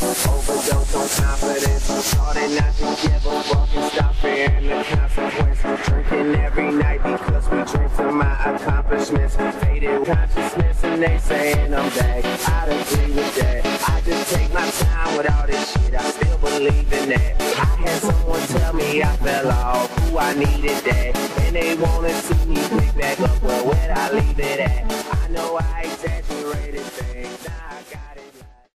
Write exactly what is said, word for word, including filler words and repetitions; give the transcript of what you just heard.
Overdose on confidence, starting not to give a fuck and stop fearing the consequence. Drinking every night because we drink to my accomplishments. Faded consciousness and they saying I'm back. I'd agree with that. I just take my time with all this shit. I still believe in that. I had someone tell me I fell off, who I needed that, and they wanted to